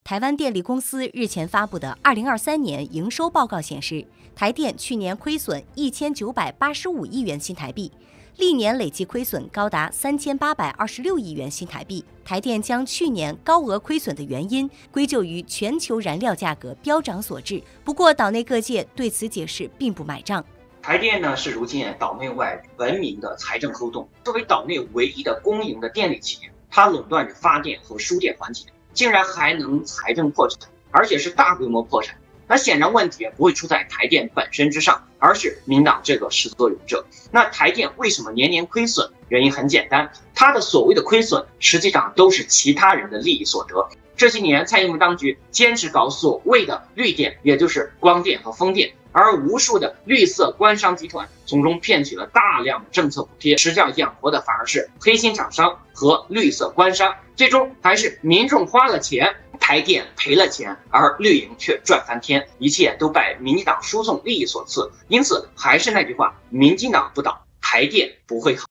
台湾电力公司日前发布的2023年营收报告显示，台电去年亏损1985亿元新台币，历年累计亏损高达3826亿元新台币。台电将去年高额亏损的原因归咎于全球燃料价格飙涨所致，不过岛内各界对此解释并不买账。 台电呢是如今岛内外闻名的财政漏洞，作为岛内唯一的公营的电力企业，它垄断着发电和输电环节，竟然还能财政破产，而且是大规模破产。那显然问题也不会出在台电本身之上，而是民党这个始作俑者。那台电为什么年年亏损？原因很简单，它的所谓的亏损实际上都是其他人的利益所得。这些年蔡英文当局坚持搞所谓的绿电，也就是光电和风电，而无数的绿色官商集团从中骗取了大量的政策补贴，实际上养活的反而是黑心厂商和绿色官商，最终还是民众花了钱，台电赔了钱，而绿营却赚翻天，一切都拜民进党输送利益所赐。因此还是那句话，民进党不倒，台电不会好。